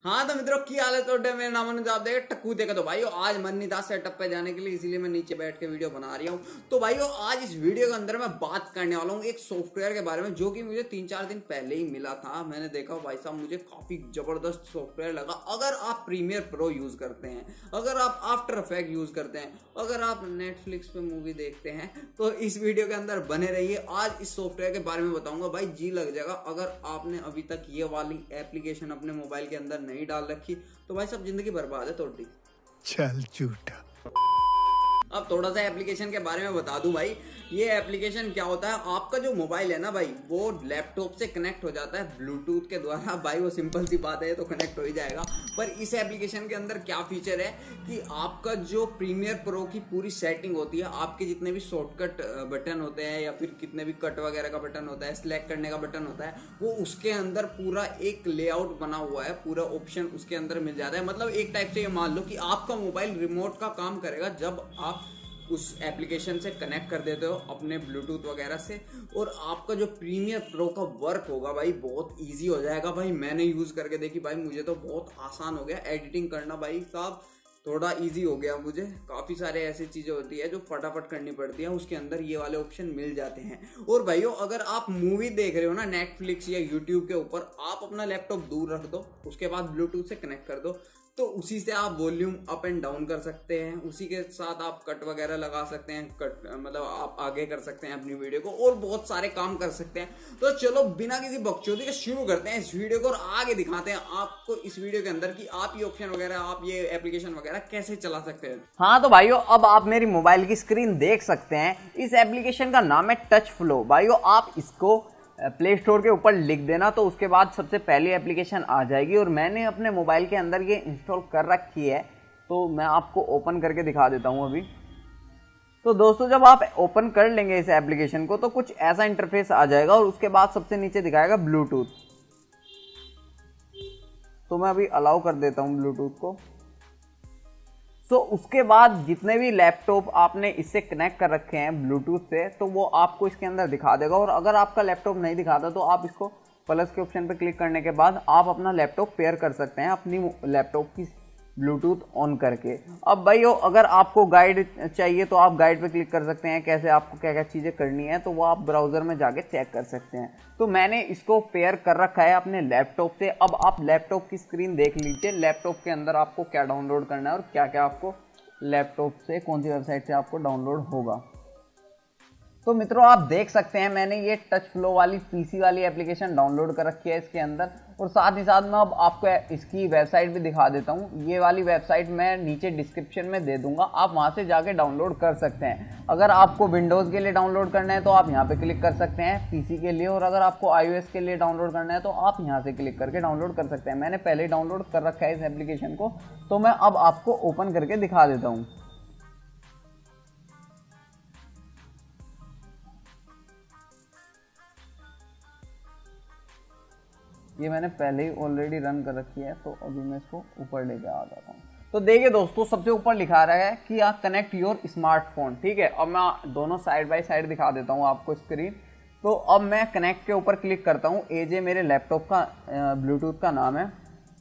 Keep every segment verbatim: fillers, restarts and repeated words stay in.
हाँ तो मित्रों की हालत तो मेरा नाम अनुज आप देखे टक्कू देखे। तो भाइयों आज मन नहीं था सेटअप पे जाने के लिए, इसीलिए मैं नीचे बैठ के वीडियो बना रही हूँ। तो भाइयों आज इस वीडियो के अंदर मैं बात करने वाला हूँ एक सॉफ्टवेयर के बारे में जो कि मुझे तीन चार दिन पहले ही मिला था। मैंने देखा भाई साहब मुझे काफी जबरदस्त सॉफ्टवेयर लगा। अगर आप प्रीमियर प्रो यूज करते हैं, अगर आप आफ्टर इफेक्ट यूज करते हैं, अगर आप नेटफ्लिक्स पे मूवी देखते हैं तो इस वीडियो के अंदर बने रहिए। आज इस सॉफ्टवेयर के बारे में बताऊंगा भाई, जी लग जाएगा। अगर आपने अभी तक ये वाली एप्लीकेशन अपने मोबाइल के अंदर नहीं डाल रखी तो भाई सब जिंदगी बर्बाद है थोड़ी। चल झूठा। अब थोड़ा सा एप्लीकेशन के बारे में बता दूं भाई। ये एप्लीकेशन क्या होता है, आपका जो मोबाइल है ना भाई वो लैपटॉप से कनेक्ट हो जाता है ब्लूटूथ के द्वारा। भाई वो सिंपल सी बात है, तो कनेक्ट हो ही जाएगा। पर इस एप्लीकेशन के अंदर क्या फीचर है कि आपका जो प्रीमियर प्रो की पूरी सेटिंग होती है, आपके जितने भी शॉर्टकट बटन होते हैं या फिर कितने भी कट वगैरह का बटन होता है, सिलेक्ट करने का बटन होता है, वो उसके अंदर पूरा एक लेआउट बना हुआ है, पूरा ऑप्शन उसके अंदर मिल जाता है। मतलब एक टाइप से ये मान लो कि आपका मोबाइल रिमोट का काम करेगा जब आप उस एप्लीकेशन से कनेक्ट कर देते हो अपने ब्लूटूथ वगैरह से, और आपका जो प्रीमियर प्रो का वर्क होगा भाई बहुत इजी हो जाएगा। भाई मैंने यूज करके देखी भाई, मुझे तो बहुत आसान हो गया एडिटिंग करना भाई साहब, थोड़ा इजी हो गया मुझे। काफी सारे ऐसी चीजें होती है जो फटाफट करनी पड़ती है, उसके अंदर ये वाले ऑप्शन मिल जाते हैं। और भाइयों अगर आप मूवी देख रहे हो ना नेटफ्लिक्स या यूट्यूब के ऊपर, आप अपना लैपटॉप दूर रख दो, उसके बाद ब्लूटूथ से कनेक्ट कर दो, तो उसी से आप वॉल्यूम अप एंड डाउन कर सकते हैं। उसी के साथ आप कट वगैरह लगा सकते हैं, कट मतलब आप आगे कर सकते हैं अपनी वीडियो को, और बहुत सारे काम कर सकते हैं। तो चलो बिना किसी बकचोदी के शुरू करते हैं इस वीडियो को और आगे दिखाते हैं आपको इस वीडियो के अंदर कि आप ये ऑप्शन वगैरह, आप ये एप्लीकेशन वगैरह कैसे चला सकते हैं। हाँ तो भाइयों अब आप मेरी मोबाइल की स्क्रीन देख सकते हैं। इस एप्लीकेशन का नाम है टच फ्लो। भाइयों आप इसको प्ले स्टोर के ऊपर लिख देना तो उसके बाद सबसे पहली एप्लीकेशन आ जाएगी, और मैंने अपने मोबाइल के अंदर ये इंस्टॉल कर रखी है। तो मैं आपको ओपन करके दिखा देता हूँ अभी। तो दोस्तों जब आप ओपन कर लेंगे इस एप्लीकेशन को तो कुछ ऐसा इंटरफेस आ जाएगा, और उसके बाद सबसे नीचे दिखाएगा ब्लूटूथ। तो मैं अभी अलाउ कर देता हूँ ब्लूटूथ को। तो उसके बाद जितने भी लैपटॉप आपने इससे कनेक्ट कर रखे हैं ब्लूटूथ से, तो वो आपको इसके अंदर दिखा देगा। और अगर आपका लैपटॉप नहीं दिखाता तो आप इसको प्लस के ऑप्शन पर क्लिक करने के बाद आप अपना लैपटॉप पेयर कर सकते हैं अपनी लैपटॉप की ब्लूटूथ ऑन करके। अब भाई अगर आपको गाइड चाहिए तो आप गाइड पे क्लिक कर सकते हैं, कैसे आपको क्या क्या चीज़ें करनी है तो वो आप ब्राउज़र में जाके चेक कर सकते हैं। तो मैंने इसको पेयर कर रखा है अपने लैपटॉप से। अब आप लैपटॉप की स्क्रीन देख लीजिए, लैपटॉप के अंदर आपको क्या डाउनलोड करना है और क्या क्या आपको लैपटॉप से, कौन सी वेबसाइट से आपको डाउनलोड होगा। तो मित्रों आप देख सकते हैं मैंने ये टच फ्लो वाली पीसी वाली एप्लीकेशन डाउनलोड कर रखी है इसके अंदर, और साथ ही साथ मैं अब आपको इसकी वेबसाइट भी दिखा देता हूँ। ये वाली वेबसाइट मैं नीचे डिस्क्रिप्शन में दे दूंगा, आप वहाँ से जाके डाउनलोड कर सकते हैं। अगर आपको विंडोज़ के लिए डाउनलोड करना है तो आप यहाँ पे क्लिक कर सकते हैं पीसी के लिए, और अगर आपको आईओएस के लिए डाउनलोड करना है तो आप यहाँ से क्लिक करके डाउनलोड कर सकते हैं। मैंने पहले ही डाउनलोड कर रखा है इस एप्लीकेशन को, तो मैं अब आपको ओपन करके दिखा देता हूँ। ये मैंने पहले ही ऑलरेडी रन कर रखी है, तो अभी मैं इसको ऊपर लेके आ जाता हूँ। तो देखिए दोस्तों सबसे ऊपर लिखा रहा है कि आप कनेक्ट योर स्मार्टफोन, ठीक है। अब मैं दोनों साइड बाय साइड दिखा देता हूँ आपको स्क्रीन। तो अब मैं कनेक्ट के ऊपर क्लिक करता हूँ। एजे मेरे लैपटॉप का ब्लूटूथ का नाम है।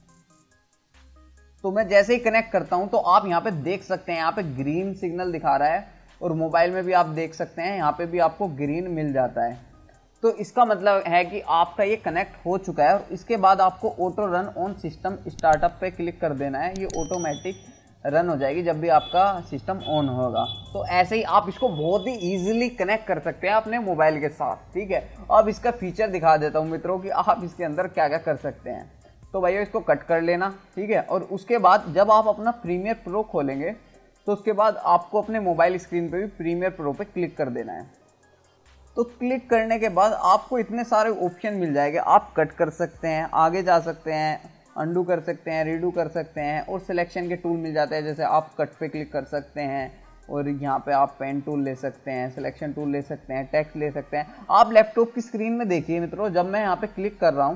तो मैं जैसे ही कनेक्ट करता हूँ तो आप यहाँ पे देख सकते हैं, यहाँ पे ग्रीन सिग्नल दिखा रहा है, और मोबाइल में भी आप देख सकते हैं यहाँ पे भी आपको ग्रीन मिल जाता है। तो इसका मतलब है कि आपका ये कनेक्ट हो चुका है, और इसके बाद आपको auto run on system startup पे क्लिक कर देना है। ये ऑटोमेटिक रन हो जाएगी जब भी आपका सिस्टम ऑन होगा। तो ऐसे ही आप इसको बहुत ही इजीली कनेक्ट कर सकते हैं अपने मोबाइल के साथ, ठीक है। अब इसका फीचर दिखा देता हूँ मित्रों कि आप इसके अंदर क्या क्या कर सकते हैं। तो भैया इसको कट कर लेना, ठीक है। और उसके बाद जब आप अपना प्रीमियर प्रो खोलेंगे तो उसके बाद आपको अपने मोबाइल स्क्रीन पर भी प्रीमियर प्रो पर क्लिक कर देना है। तो क्लिक करने के बाद आपको इतने सारे ऑप्शन मिल जाएंगे। आप कट कर सकते हैं, आगे जा सकते हैं, अंडू कर सकते हैं, रीडू कर सकते हैं, और सिलेक्शन के टूल मिल जाते हैं। जैसे आप कट पे क्लिक कर सकते हैं, और यहाँ पे आप पेन टूल ले सकते हैं, सिलेक्शन टूल ले सकते हैं, टेक्स्ट ले सकते हैं। आप लैपटॉप की स्क्रीन में देखिए मित्रों, जब मैं यहाँ पे क्लिक कर रहा हूँ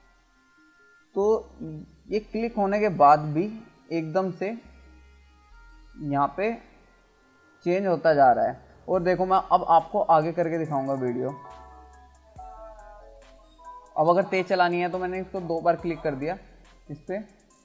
तो ये क्लिक होने के बाद भी एकदम से यहाँ पे चेंज होता जा रहा है। और देखो मैं अब आपको आगे करके दिखाऊंगा वीडियो। अब अगर तेज चलानी है तो मैंने इसको दो बार क्लिक कर दिया इस पर,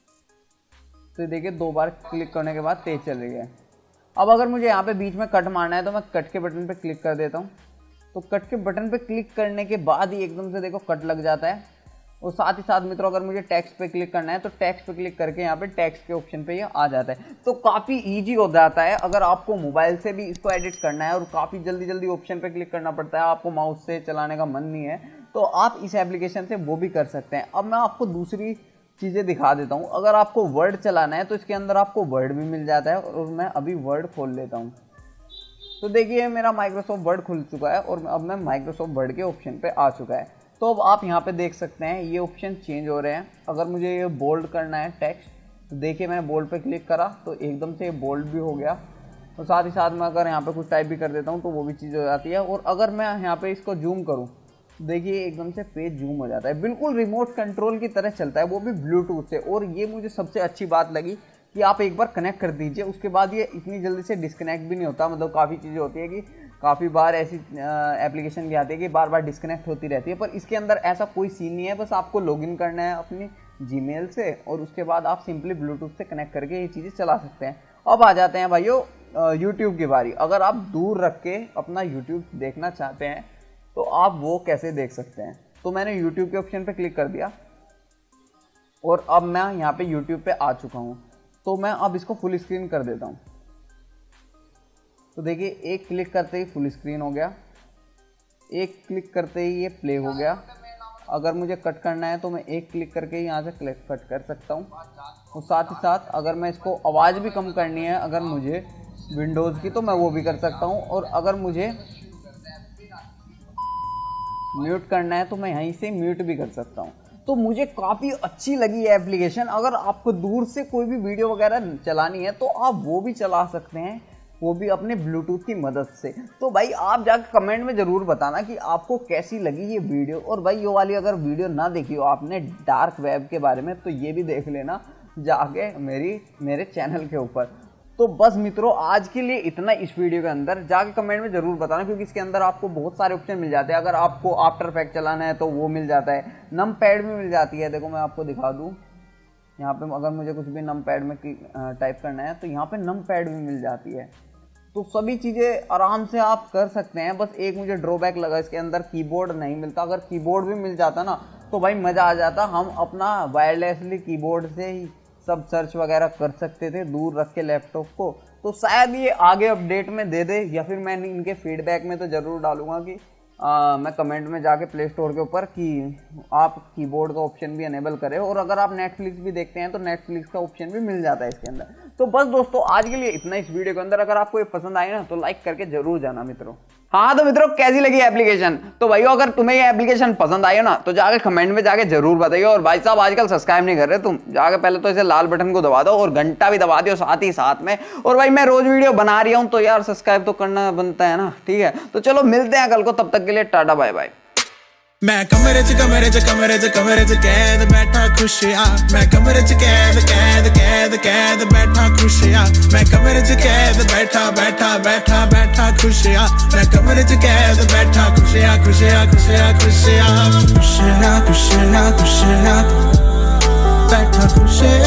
तो देखिए दो बार क्लिक करने के बाद तेज चले गए। अब अगर मुझे यहाँ पे बीच में कट मारना है तो मैं कट के बटन पे क्लिक कर देता हूँ। तो कट के बटन पे क्लिक करने के बाद ही एकदम से देखो कट लग जाता है। और साथ ही साथ मित्रों अगर मुझे टेक्स्ट पे क्लिक करना है तो टेक्स्ट पे क्लिक करके यहाँ पे टेक्स्ट के ऑप्शन पे ये आ जाता है। तो काफ़ी इजी हो जाता है अगर आपको मोबाइल से भी इसको एडिट करना है और काफ़ी जल्दी जल्दी ऑप्शन पे क्लिक करना पड़ता है, आपको माउस से चलाने का मन नहीं है, तो आप इस एप्लीकेशन से वो भी कर सकते हैं। अब मैं आपको दूसरी चीज़ें दिखा देता हूँ। अगर आपको वर्ड चलाना है तो इसके अंदर आपको वर्ड भी मिल जाता है और मैं अभी वर्ड खोल लेता हूँ। तो देखिए मेरा माइक्रोसॉफ्ट वर्ड खुल चुका है और अब मैं माइक्रोसॉफ्ट वर्ड के ऑप्शन पे आ चुका है। तो अब आप यहाँ पे देख सकते हैं ये ऑप्शन चेंज हो रहे हैं। अगर मुझे ये बोल्ड करना है टेक्स्ट तो देखिए मैंने बोल्ड पे क्लिक करा तो एकदम से ये बोल्ड भी हो गया। और साथ ही साथ मैं अगर यहाँ पे कुछ टाइप भी कर देता हूँ तो वो भी चीज़ हो जाती है। और अगर मैं यहाँ पे इसको जूम करूँ देखिए एकदम से पेज जूम हो जाता है, बिल्कुल रिमोट कंट्रोल की तरह चलता है, वो भी ब्लूटूथ से। और ये मुझे सबसे अच्छी बात लगी कि आप एक बार कनेक्ट कर दीजिए उसके बाद ये इतनी जल्दी से डिस्कनेक्ट भी नहीं होता। मतलब काफ़ी चीज़ें होती है कि काफ़ी बार ऐसी एप्लीकेशन भी आती है कि बार बार डिस्कनेक्ट होती रहती है, पर इसके अंदर ऐसा कोई सीन नहीं है। बस आपको लॉगिन करना है अपनी जीमेल से और उसके बाद आप सिंपली ब्लूटूथ से कनेक्ट करके ये चीज़ें चला सकते हैं। अब आ जाते हैं भाइयों यूट्यूब की बारी। अगर आप दूर रख के अपना यूट्यूब देखना चाहते हैं तो आप वो कैसे देख सकते हैं। तो मैंने यूट्यूब के ऑप्शन पे क्लिक कर दिया और अब मैं यहाँ पे यूट्यूब पे आ चुका हूँ। तो मैं अब इसको फुल स्क्रीन कर देता हूँ। तो देखिए एक क्लिक करते ही फुल स्क्रीन हो गया, एक क्लिक करते ही ये प्ले हो गया। अगर मुझे कट करना है तो मैं एक क्लिक करके यहाँ से क्लिक कट कर सकता हूँ। और साथ ही साथ अगर मैं इसको आवाज़ भी कम करनी है अगर मुझे विंडोज़ की तो मैं वो भी कर सकता हूँ। और अगर मुझे म्यूट करना है तो मैं यहीं से म्यूट भी कर सकता हूँ। तो मुझे काफ़ी अच्छी लगी ये एप्लीकेशन। अगर आपको दूर से कोई भी वीडियो वगैरह चलानी है तो आप वो भी चला सकते हैं, वो भी अपने ब्लूटूथ की मदद से। तो भाई आप जाकर कमेंट में ज़रूर बताना कि आपको कैसी लगी ये वीडियो। और भाई ये वाली अगर वीडियो ना देखी हो आपने डार्क वेब के बारे में तो ये भी देख लेना जाके मेरी मेरे चैनल के ऊपर। तो बस मित्रों आज के लिए इतना इस वीडियो के अंदर। जाके कमेंट में ज़रूर बताना क्योंकि इसके अंदर आपको बहुत सारे ऑप्शन मिल जाते हैं। अगर आपको आफ्टर इफेक्ट चलाना है तो वो मिल जाता है, नम पैड भी मिल जाती है। देखो मैं आपको दिखा दूँ यहाँ पे, अगर मुझे कुछ भी नम पैड में टाइप करना है तो यहाँ पे नम पैड भी मिल जाती है। तो सभी चीज़ें आराम से आप कर सकते हैं। बस एक मुझे ड्रॉबैक लगा इसके अंदर कीबोर्ड नहीं मिलता। अगर कीबोर्ड भी मिल जाता ना तो भाई मज़ा आ जाता, हम अपना वायरलेसली कीबोर्ड से ही सब सर्च वगैरह कर सकते थे दूर रख के लैपटॉप को। तो शायद ये आगे अपडेट में दे दे या फिर मैं इनके फीडबैक में तो ज़रूर डालूंगा कि आ, मैं कमेंट में जाके प्ले स्टोर के ऊपर कि आप कीबोर्ड का ऑप्शन भी अनेबल करें। और अगर आप नेटफ्लिक्स भी देखते हैं तो नेटफ्लिक्स का ऑप्शन भी मिल जाता है इसके अंदर। तो बस दोस्तों आज के लिए इतना इस वीडियो के अंदर। अगर आपको ये पसंद आई ना तो लाइक करके जरूर जाना मित्रों। हाँ तो मित्रों कैसी लगी एप्लीकेशन? तो भाइयों अगर तुम्हें ये एप्लीकेशन पसंद आई हो ना तो जाके कमेंट में जाके जरूर बताइए। और भाई साहब आजकल सब्सक्राइब नहीं कर रहे तुम, जाके पहले तो इसे लाल बटन को दबा दो और घंटा भी दबा दो साथ ही साथ में। और भाई मैं रोज वीडियो बना रही हूँ तो यार सब्सक्राइब तो करना बनता है ना, ठीक है। तो चलो मिलते हैं कल को, तब तक के लिए टाटा बाय बाय। मैं कमरे च कमरे च कमरे च कमरे च कैद बैठा खुशिया, मैं कमरे च कैद कैद कैद कैद बैठा खुशिया, मैं कमरे च कैद बैठा बैठा बैठा बैठा खुशिया, मैं कमरे च कैद बैठा खुशिया खुशिया खुशिया खुशिया खुशिया खुशिया खुशिया बैठा खुशिया।